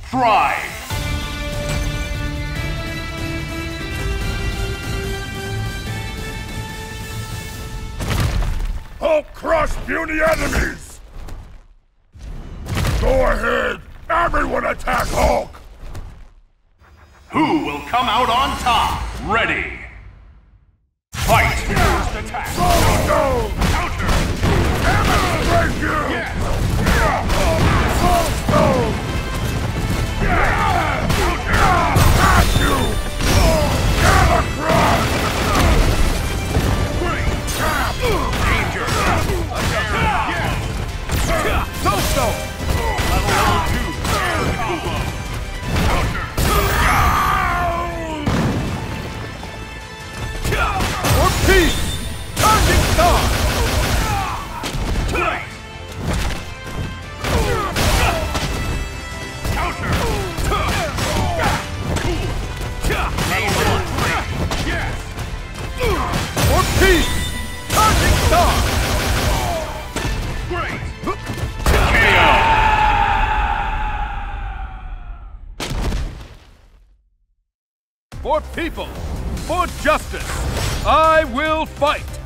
Try! Hulk crush puny enemies! Go ahead! Everyone attack Hulk! Who will come out on top? Ready! Fight! First attack! Go! Counter! Demonstrate you! Yes! Stone! At you! Galacross! Danger! Yes! So-so! Level 2! Combo! Counter! For peace! Charging star! Right! Counter! Level 3! Yes! For peace! Charging star! Great! KO! For people! For justice! I will fight!